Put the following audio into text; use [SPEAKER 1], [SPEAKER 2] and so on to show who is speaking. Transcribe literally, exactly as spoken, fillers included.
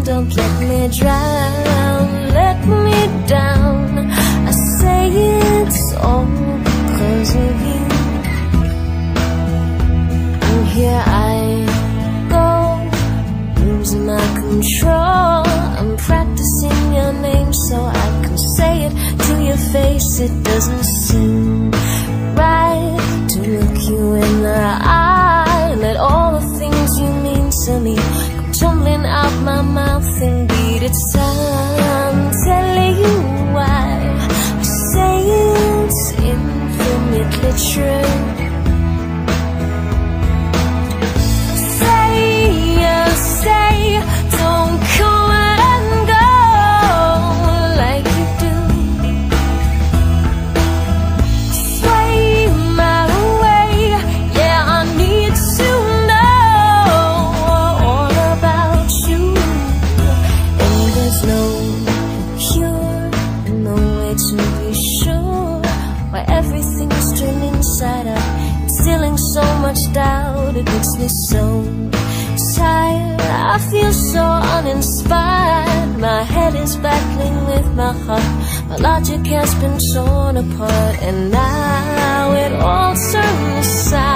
[SPEAKER 1] don't let me drown, let me down. I say it's all because of you. And here I go, losing my control. I'm practicing your name so I can say it to your face. It doesn't seem right to look you in the eye and let all the things you mean to me come tumbling out my mouth. Indeed, it's time telling you why I say it's infinitely true. Say, you say, don't come and go like you do. Sway my way, yeah, I need to know all about you. And there's no cure, no way to be sure why everything's turned inside out, instilling so much doubt. It makes me so tired, I feel so uninspired. My head is battling with my heart, my logic has been torn apart, and now it all turns south.